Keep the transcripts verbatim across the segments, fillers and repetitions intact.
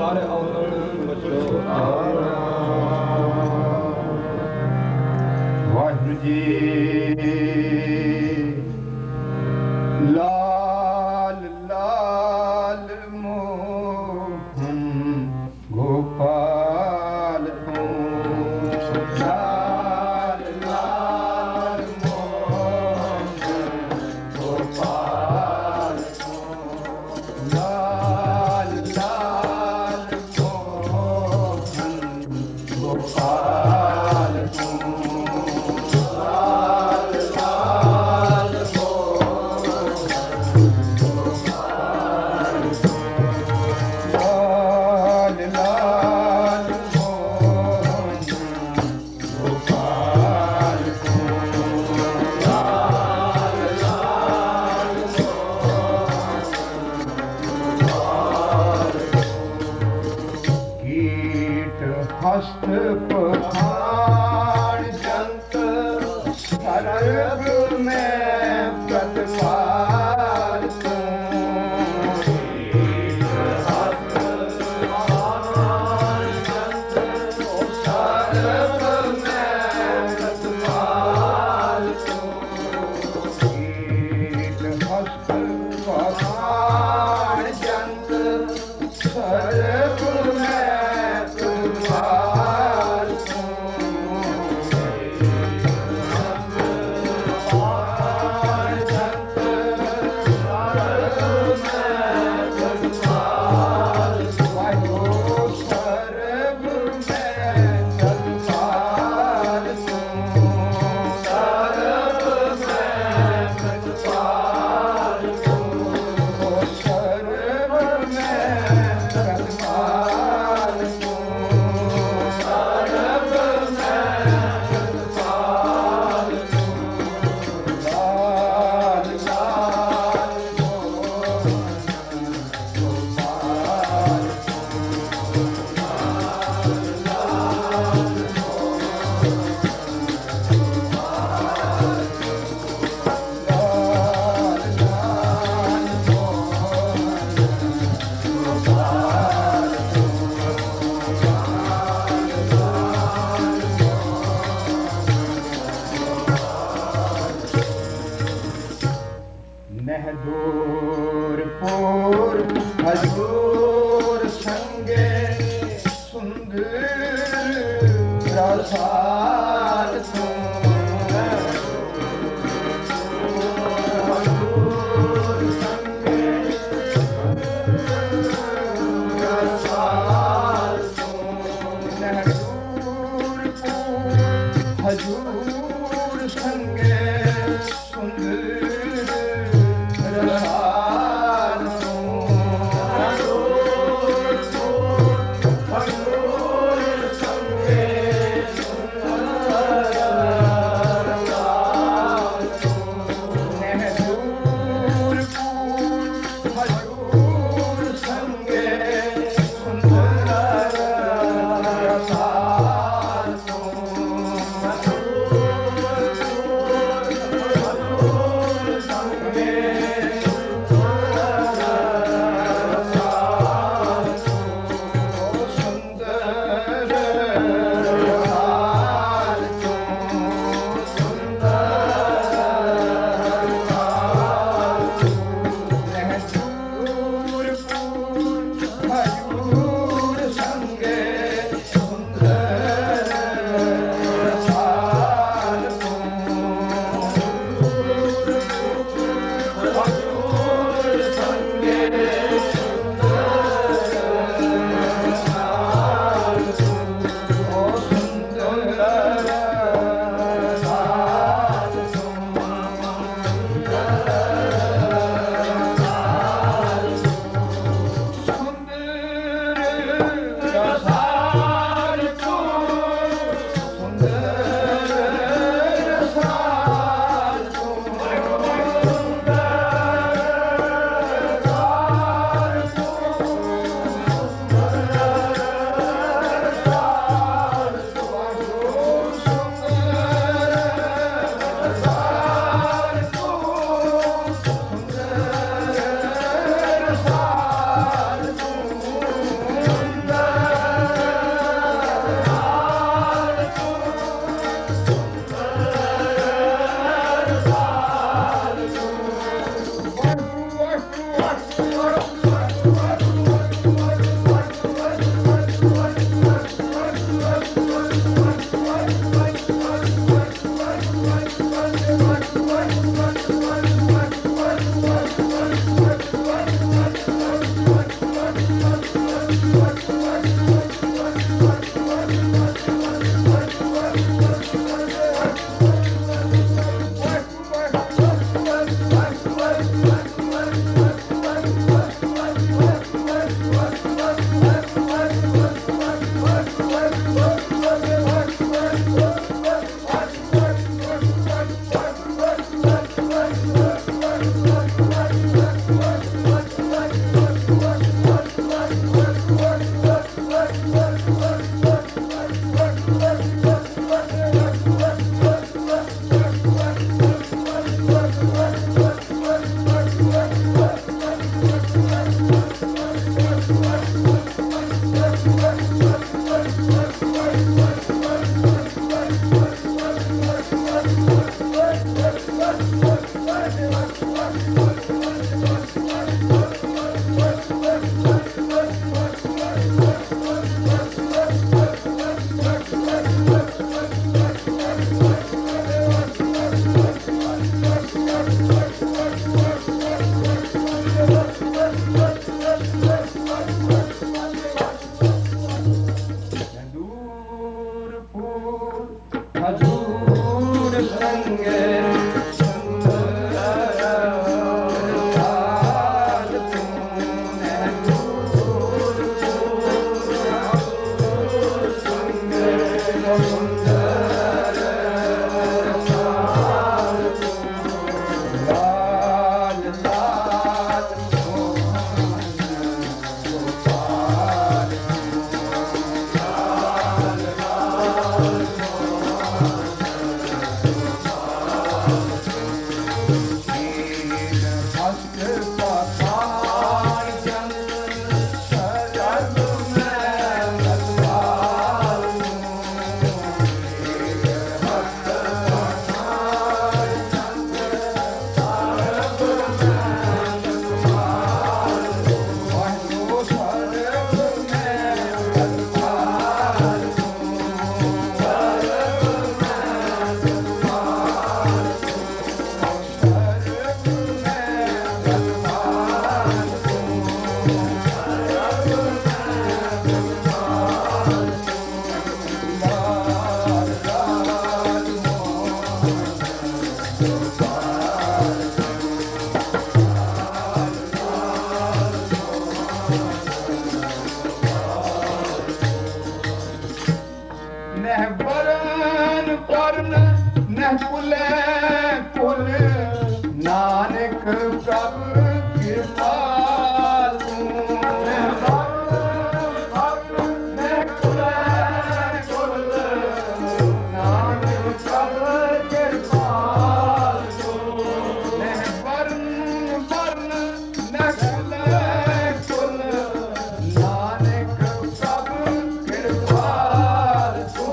ਹਰ ਔਲਣ ਵਿਚਾਰਾ। ਵਾਹਿਗੁਰੂ ਜੀ ਲਾਲ ਲਾਲ ਮੋਹਨ ਗੋਪਾਲ ਤੂੰ, ਲਾਲ ਲਾਲ ਮੋਹਨ ਗੋਪਾਲ ਤੂੰ, ਲਾਲ ਲਾਲ ਮੋਹਨ ਗੋਪਾਲ ਤੂੰ। ਹਸਤ ਪਖਾਣ ਜੰਤ ਸਰਬ ਮੈਂ ਪ੍ਰਤਪਾਲ ਤੂੰ, ਹਸਤ ਪਖਾਣ ਜੰਤ ਸਰਬ ਮੈਂ ਪ੍ਰਤਪਾਲ ਤੂੰ, ਹਸਤ ਪਖਾਣ ਜੰਤ ਸਰਬ ਮੈਂ ਮਹਿਦੂਰ ਪੂਰ ਹਜੂਰ ਸੰਗੇ ਸੁੰਦਰ ਰਸਾਲ ਤੂੰ, ਹਜੂਰ ਸੰਗੇ ਰਸਾਲ ਤੂੰ, ਮਹਿਦੂਰ ਪੂਰ ਹਜੂਰ ਸੰਗੇ ਸੁੰਦਰ Hallelujah. ਕੁਲੇ ਕੁਲ ਨਾਨਕ ਪ੍ਰਭ ਕਿਰਪਾ ਤੂੰ ਮੈਂ ਕੁਲੇ ਕੁਲ ਨਾਨਕ ਪ੍ਰਭ ਕਿਰਪਾ ਤੂੰ ਮੈਂ ਵਰਨ ਵਰਨ ਨਕਲੇ ਕੁਲ ਨਾਨਕ ਪ੍ਰਭ ਕਿਰਪਾ ਤੂੰ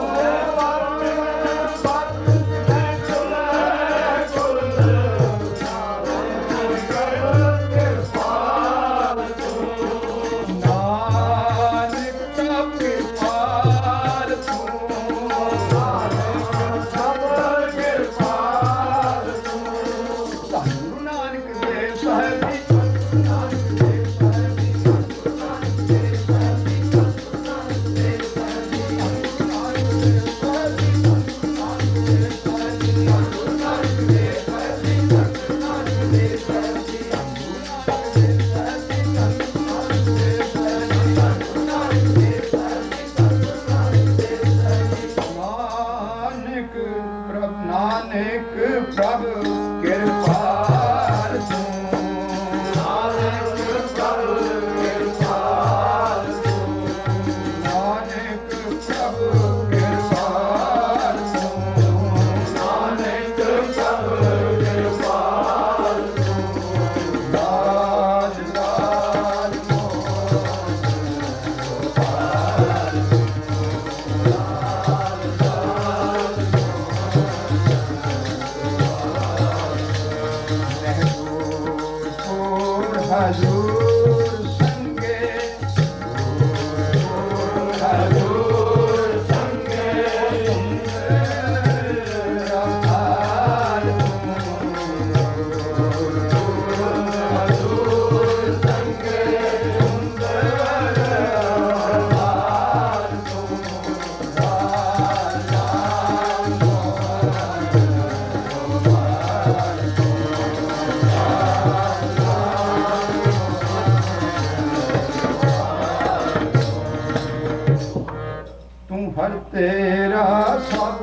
ਨਾਨਕ ਪ੍ਰਭ ਕਿਰਪਾਲ ਤੂੰ ਨਾਨਕ ਪ੍ਰਭ ਕਿਰਪਾਲ ਤੂੰ ਨਾਨਕ ਪ੍ਰਭ ਕਿਰਪਾਲ ਤੂੰ ਨਾਨਕ ਪ੍ਰਭ ਕਿਰਪਾਲ ਤੂੰ ਲਾਜ ਲਾਜ ਹਜ਼ੂਰ ਸੰਗੇ ਹਜ਼ੂਰ ਸੰਗੇ ਰਹਾਲ ਹਜ਼ੂਰ ਸੰਗੇ ਰਹਾਲ ਤੂੰ ਹਰ ਤੇਰਾ ਸਭ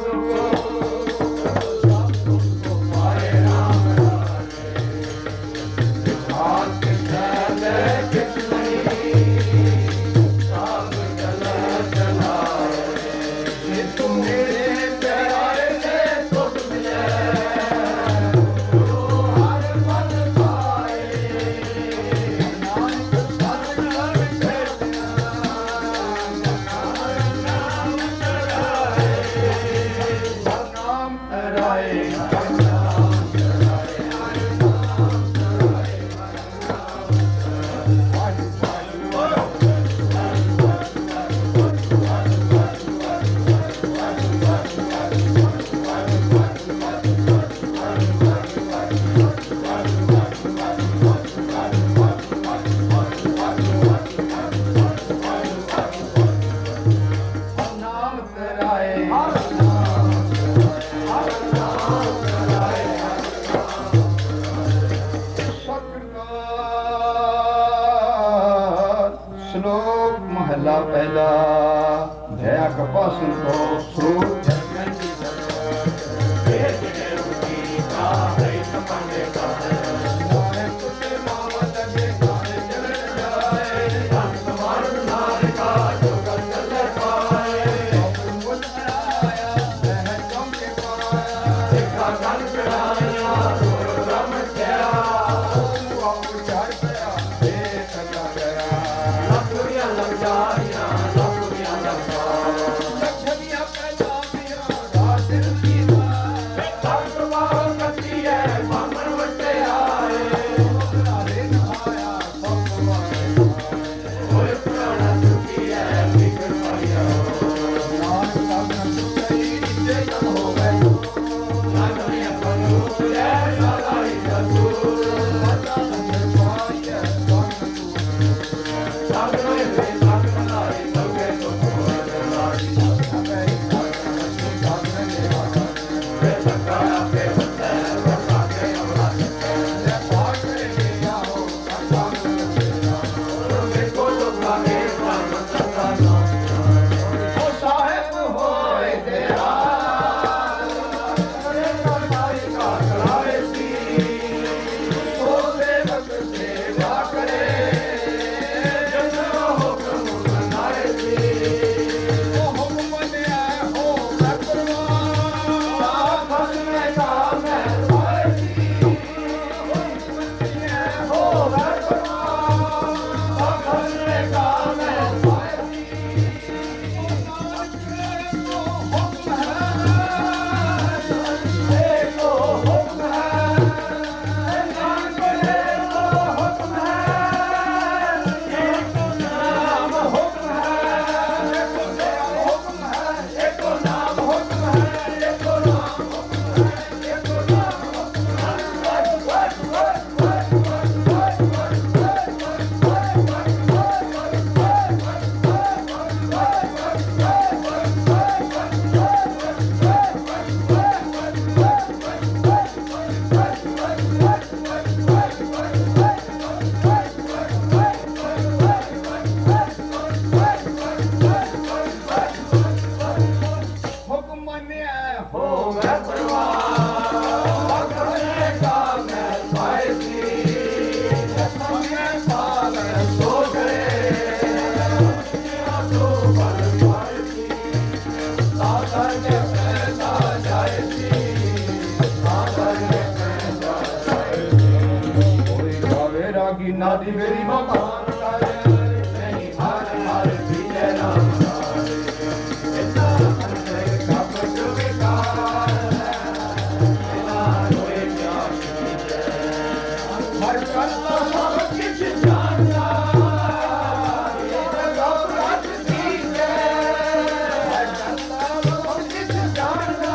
ਸ਼ਲੋਕ ਮਹਲਾ ਪਹਿਲਾ ਭਇਆ ਕਪਾ ਸੰਤੋਖ ਸਰੂਪ ਜਗਨ ਕੀ ਸਰਵ ਇਹ ਜਿਹੜੇ ਰੁਚੀ ਕਾ ਹੈ ਤਪੰਗੇ ਕਾ ਨਾਨਕ ਕੁਤੇ ਮਾਵਾ ਲਗੇ ਗਾਣੇ ਚਲ ਜਾਏ ਸੰਤ ਮਾਰਨ ਨਾਰ ਕਾ ਜੋ ਕਰ ਚੱਲੇ ਪਾਏ ਮੁੱਲ ਆਇਆ ਮਹਿ ਚੌਂਕੇ ਪਾਇਆ ਸਿੱਖਾ ਗਨ ਚੜਾਇਆ ਗੁਰ ਰਮ ਕਿਆ ਉਹ ਚਾਰ ਪਿਆ ਇਹ ਸਗਾ ਗਿਆ ਲੱਗ ਜਾਇਆ ਲੱਗ ਜਾਇਆ ਲੱਗ ਜਾਇਆ ਪੈਦਾ ਪਿਆ दादी मेरी मकान करे नहीं हर हर विजय राम करे इतना अंतर कब जो विकार है इतना रोए क्या कीजिए हर करता सब किछ जानता ये जब रात कीजिए हर करता सब किछ जानता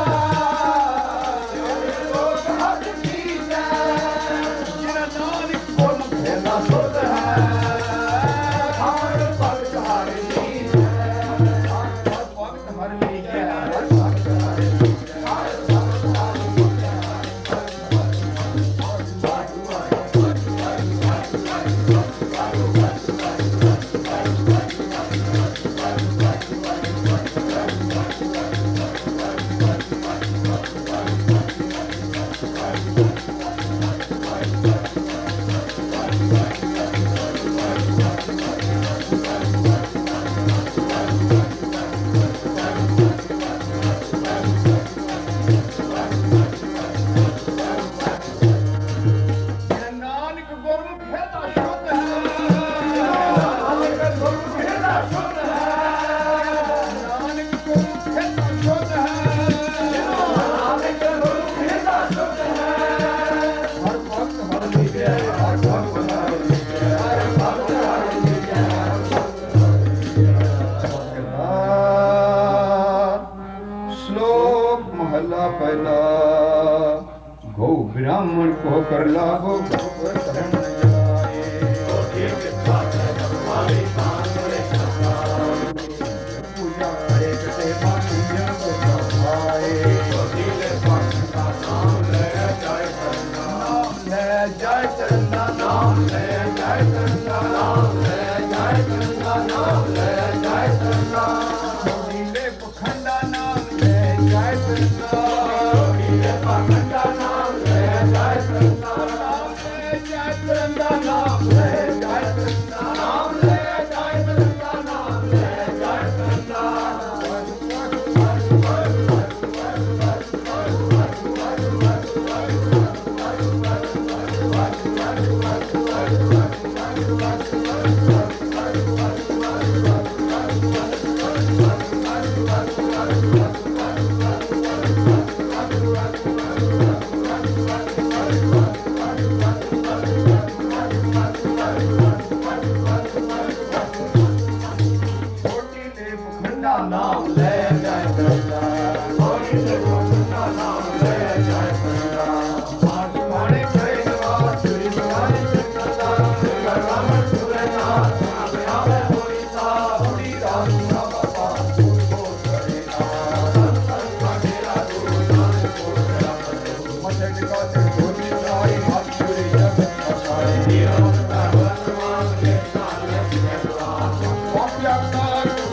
ब्राह्मण को कर लाभो गोबर धर्म जाए पूजा करे कटे पानी जन को सभाए नाम ले जाय करना नाम ले जाय करना नाम ले जाय करना नाम ले जाय करना नाम ले जाय करना नीले पखंडा नाम ले जाय करना नीले पखंडा नाम ले जाय करना नाम ले जाय करना नाम ले जाय करना नाम ले जाय करना नाम ले जाय करना नाम ले जाय करना होली ले पखंडा नाम ले जाय करना आठ माने कई जवान चुरी माने करना रावण सुरे नाथ आवे आवे होई सा होली राम ना बाबा फूल को करेना संतन का मेरा गुरु नानक को तेरा बंधु मथे टिका ते होली राई हाथ चुरी जग साई नियम का भगवान के नाम ले भगवान पापिया का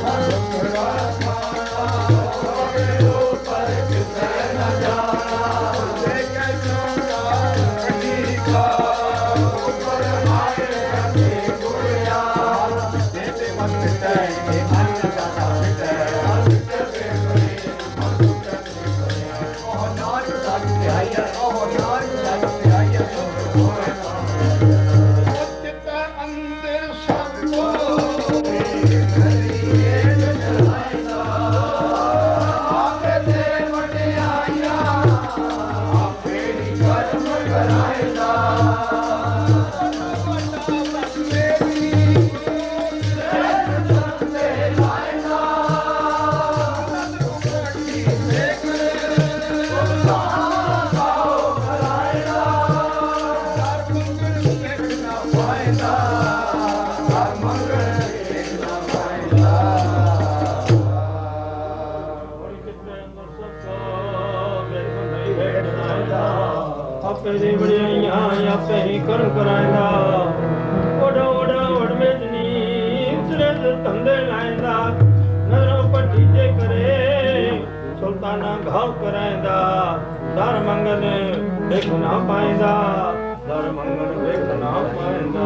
करम कराइंदा ओडा ओडा ओड में जनी उसरे धंधे लाइंदा नजरों पर डीजे करे सुल्ताना घाव कराइंदा दर मंगन देख ना पाइंदा दर मंगन देख ना पाइंदा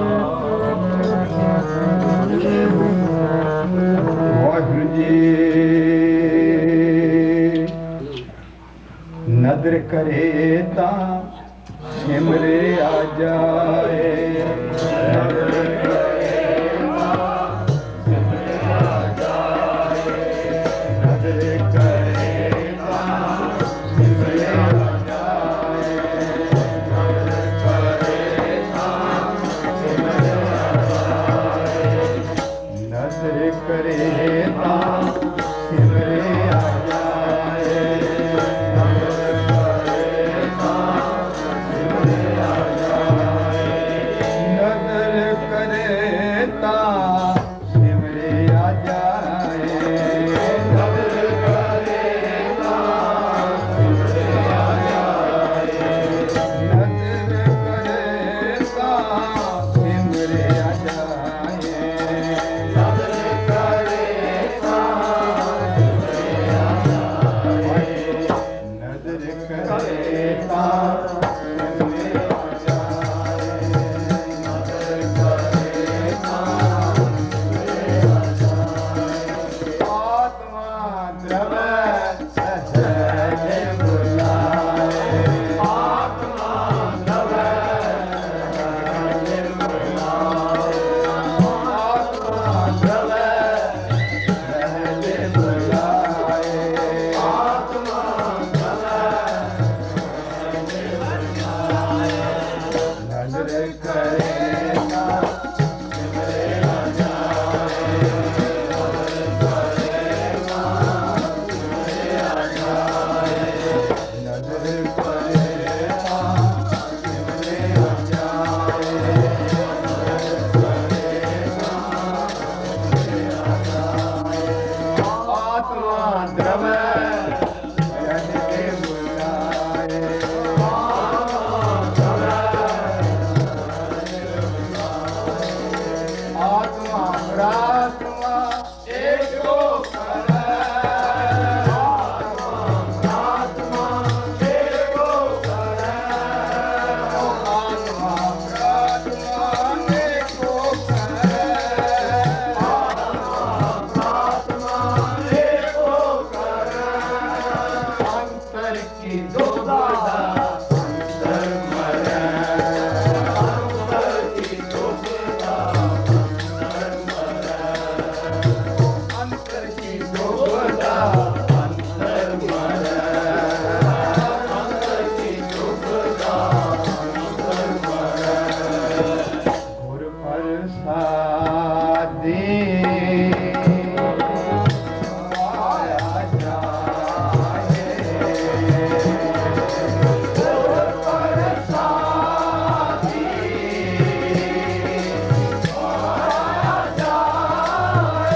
वाहिगुरु जी नदर करे ता सिमरे आ जाए। करे ता सिमरे आ जाए नजर करे ता सिमरे आ जाए नजर करे ता सिमरे आ जाए नजर करे ता सिमरे आ जाए नजर करे ता सिमरे आ जाए नजर करे ता सिमरे आ जाए नजर करे ता सिमरे आ जाए नजर करे ता सिमरे आ जाए आत्मा द्रव सहज बुलाए आत्मा द्रव सहज बुलाए आत्मा द्रव सहज बुलाए आत्मा द्रव नजर करे ता सिमरे आ जाए नजर करे ता सिमरे आ जाए नजर करे ता सिमरे आ जाए नजर करे ता सिमरे आ जाए आत्मा द्रव सहज बुलाए आत्मा प्रात्मा एक ओंकार आत्मा प्रात्मा एक ओंकार आत्मा प्रात्मा एक ओंकार आत्मा प्रात्मा एक ओंकार अंतर की दुबदा अंतर मरे अंतर की दुबदा अंतर की दुबदा अंतर मरे अंतर की दुबदा अंतर मरे गुर प्रसादी आया जाए गुर प्रसादी आया जाए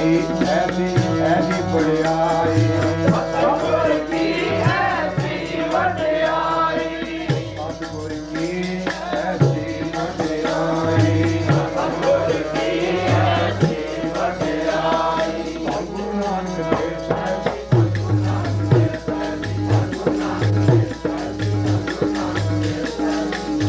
ऐसी ऐसी बड़ियाई सतगुर की ऐसी बड़ियाई सतगुर की ऐसी बड़ियाई सतगुर की ऐसी बड़ियाई गुरु नानक देव साहिब गुरु नानक देव साहिब गुरु नानक देव साहिब गुरु नानक देव साहिब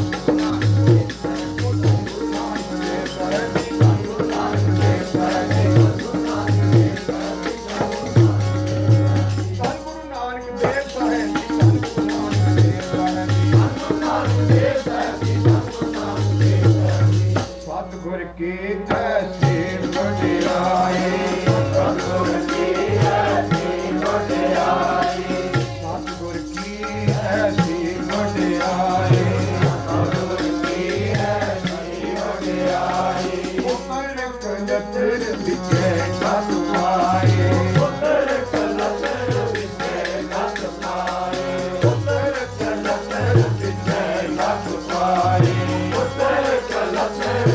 सतगुर की ऐसी बड़ियाई सतगुर की ऐसी बड़ियाई सतगुर की ऐसी बड़ियाई सतगुर की ऐसी बड़ियाई उमर कलतर विचे गत पाए उमर कलतर विचे गत पाए उमर कलतर विचे गत पाए उमर कलतर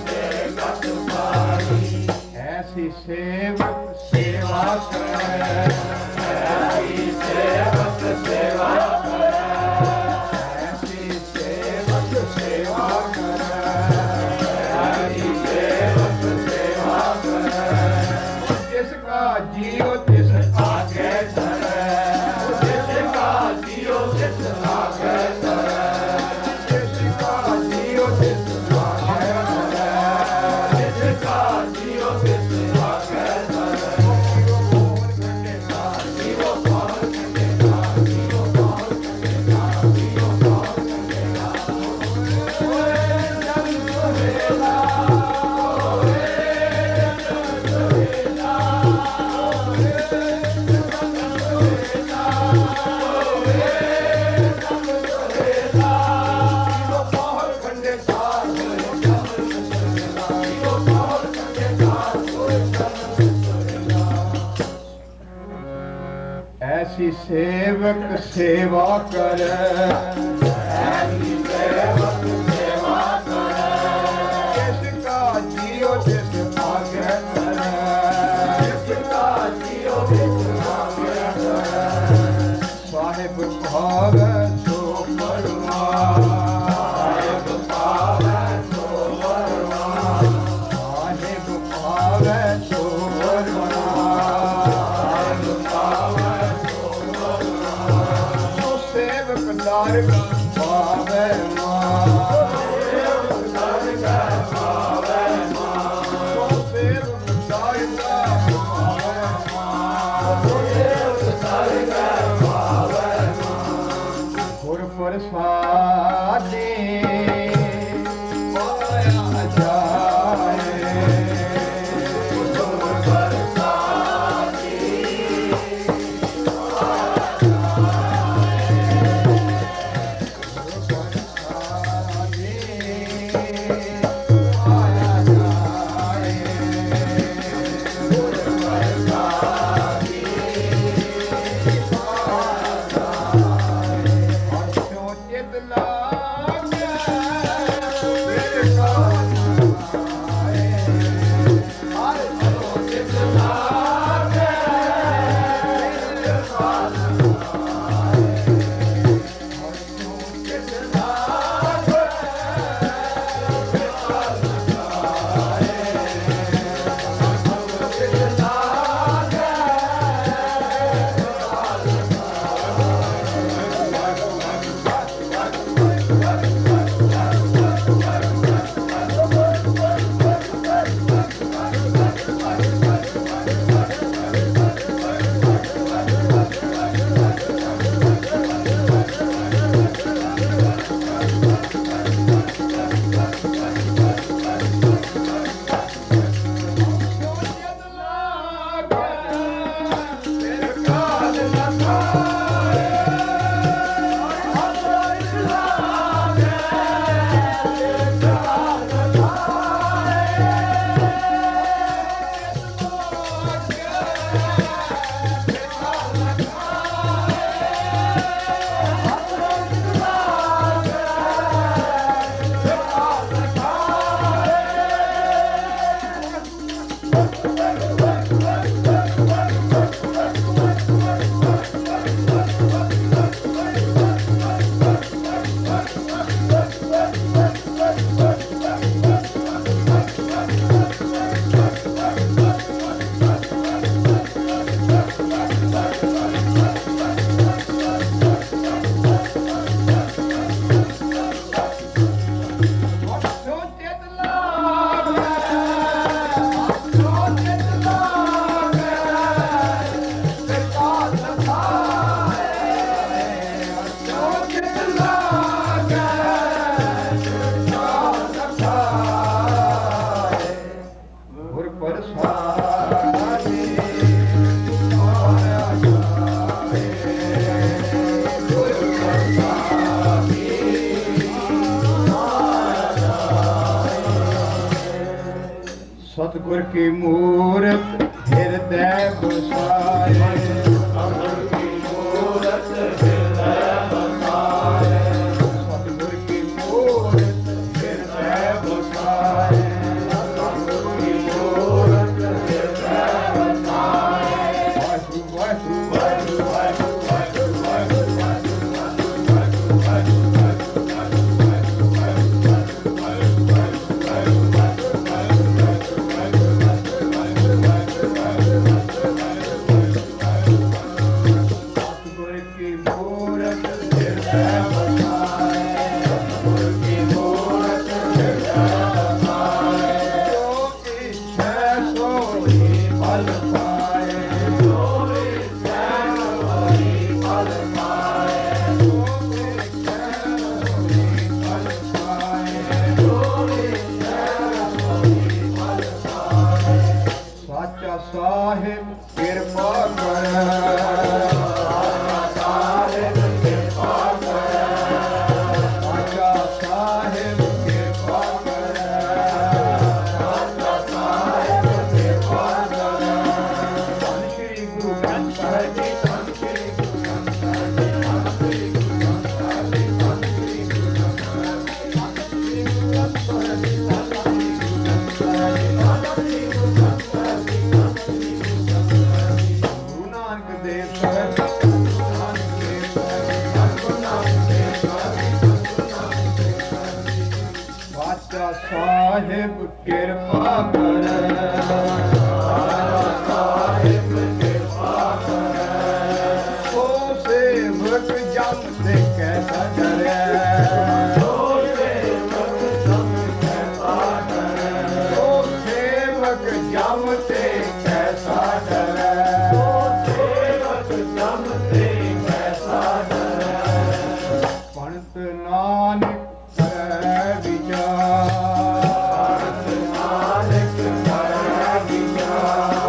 ऐसी सेवक सेवा करे ऐसी सेवक सेवा करे ऐसी सेवक सेवा करे ऐसी सेवक सेवा करे जिसका जियो तिस आगे धरे जिसका जियो तिस आगे धरे जिसका जियो तिस आगे धरे जिसका जियो तिस आगे धरे जीवो मोहन खंडे सार जीवो मोहन खंडे सार जीवो मोहन खंडे सार जीवो मोहन खंडे सार ओए जग सुहेला ओए जग सुहेला ओए जग सुहेला ओए जग सुहेला जीवो मोहन खंडे सार ओए जग सुहेला जीवो मोहन खंडे सार ओए जग सुहेला ऐसी सेवक सेवा करे ऐसी सेवक सेवा करे जिसका जियो तिस आगे धरे जिसका जियो तिस आगे धरे साहिब भावे सो परवान साहिब भावे सो परवान साहिब भावे सो परवान साहिब भावे सो परवान जो सेवक दार का सतगुर की मूरत हृदय बसाए, सतगुर की मूरत हृदय बसाए, सतगुर की मूरत हृदय बसाए, सतगुर की मूरत हृदय बसाए। वाहिगुरु वाहिगुरु वाहिगुरु वाहिगुरु वाहिगुरु वाहिगुरु वाहिगुरु साहिब कृपा कर, साहिब कृपा कर, साचा साहिब कृपा कर, साचा साहिब कृपा कर। धन श्री गुरु ग्रंथ साहिब जी, धन श्री गुरु ग्रंथ साहिब जी, धन श्री गुरु ग्रंथ साहिब जी, धन श्री गुरु ग्रंथ साहिब जी, धन श्री गुरु ग्रंथ साहिब जी, धन श्री गुरु ग्रंथ साहिब जी, धन श्री गुरु ग्रंथ साहिब जी। गुरु नानक देव साहिब, गुरु नानक देव साहिब, गुरु नानक देव साहिब, गुरु नानक देव साहिब। साचा साहिब कृपा कर, साचा साहिब कृपा कर। ओ सेवक जम से कैसा डरे, ओ सेवक जम कैसा डरे, ओ सेवक जम से कैसा डरे, पंडित नानक करे विचार, पंडित नानक करे विचार,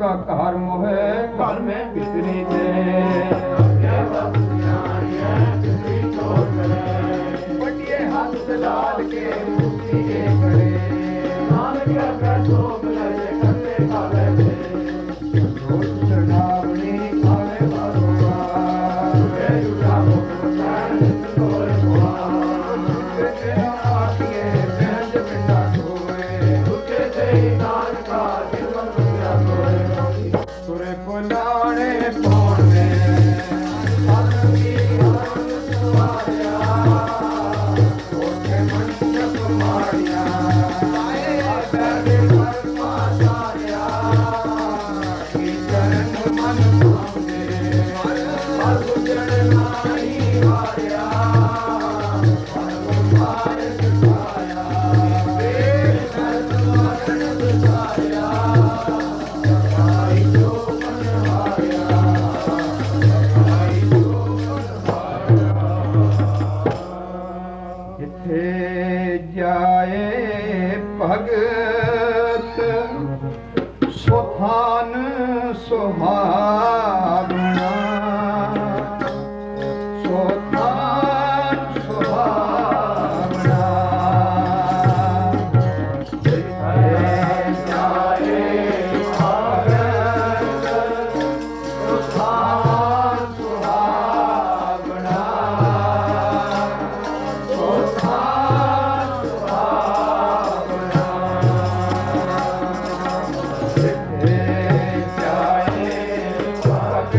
का घर मोहे घर में बिजली दे बटिए हाथ से लाल के मुक्ति के करे नानक का शोक लगे करते काले दे रोज चढ़ावनी आवे बारोबा वे जुड़ा हो जान तोरे हुआ के आखिए बेंज पिंडा सोए उठे से नान का जीवन दुनिया सोए सुरे पुलाने पौड़ में आनंदी आनंद सुवारिया ओके मन जब मारिया आए बैठे पर पासारिया की चरण मन भावे हर गुजर नाई हारिया हर गुमार सुखाया बेर दर्द मरण सुखाया सफाई जो मन हारिया सफाई जो मन हारिया जिथे जाए भगत सुहान सुहावना सुहान सुहावना जिथे जाए भगत सुहान सुहावना सुहान सुहावना जिथे जाए भगत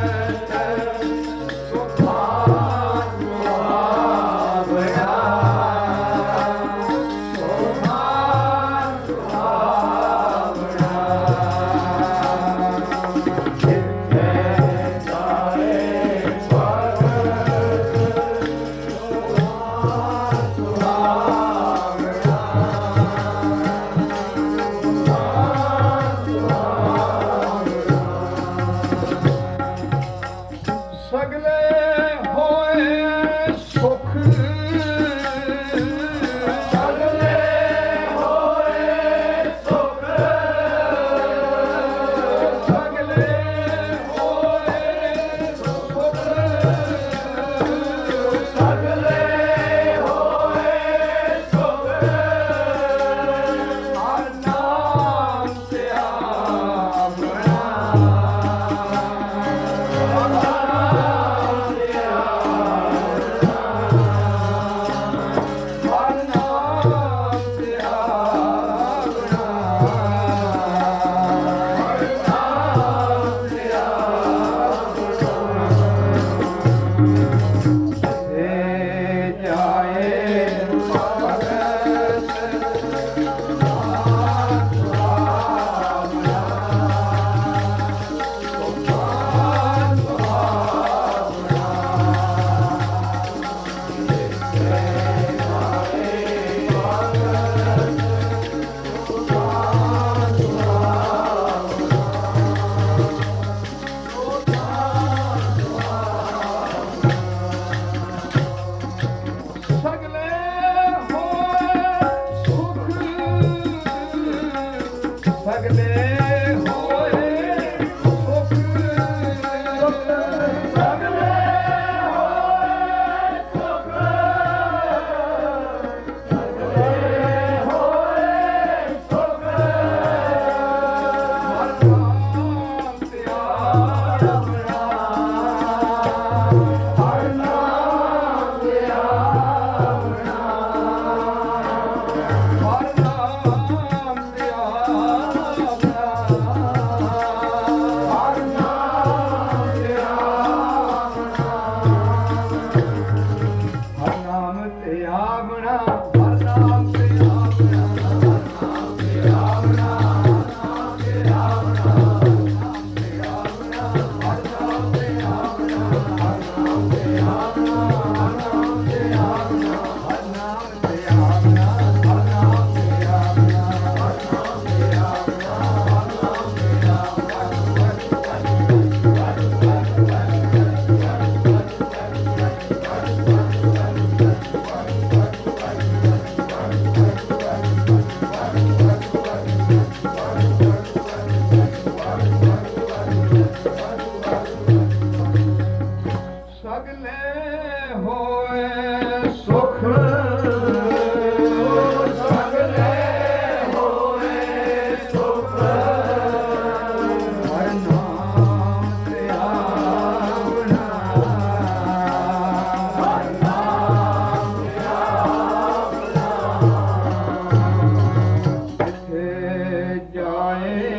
सुहान सुहावना सुहान सुहावना जिथे जाए भगत सुहान सुहावना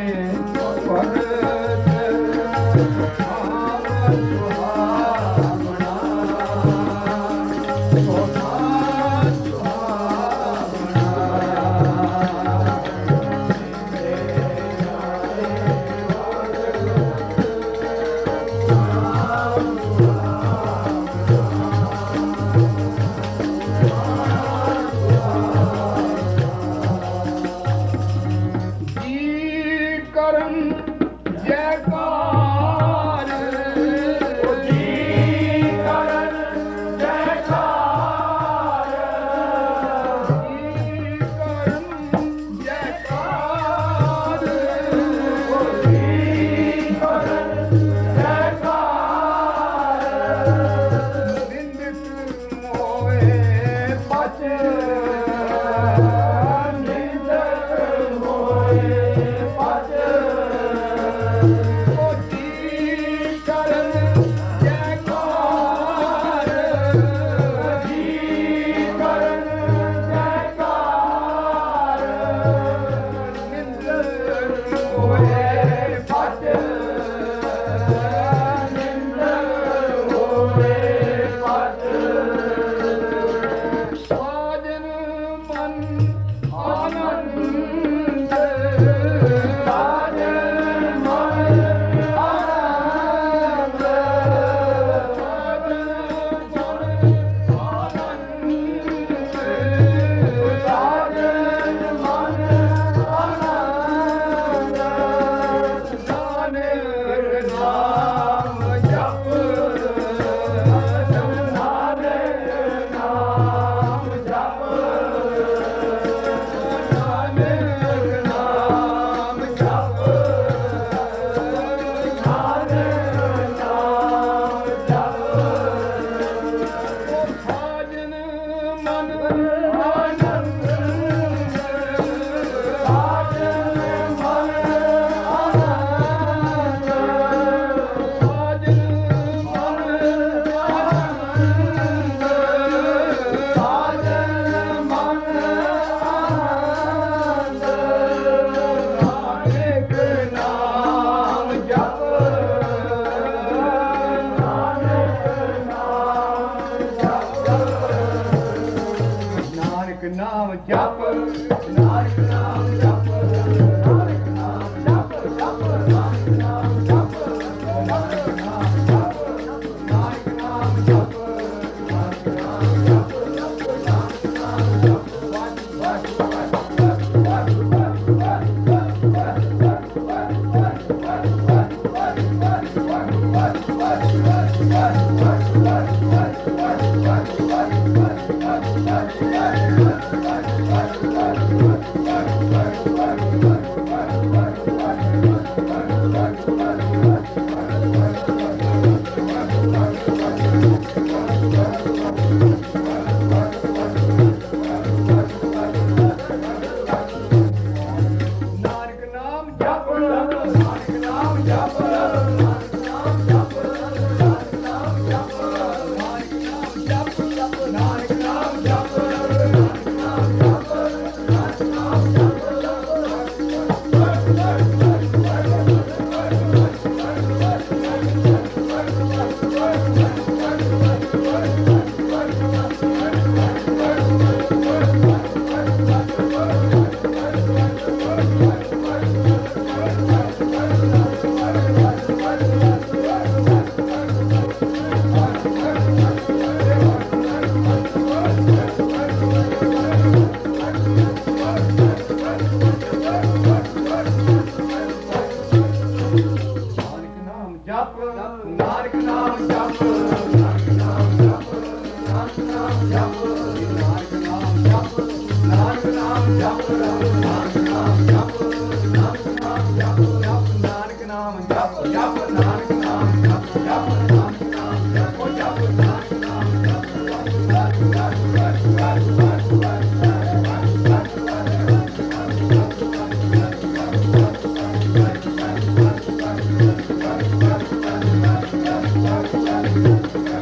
Thank you.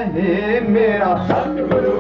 हे मेरा सतगुरु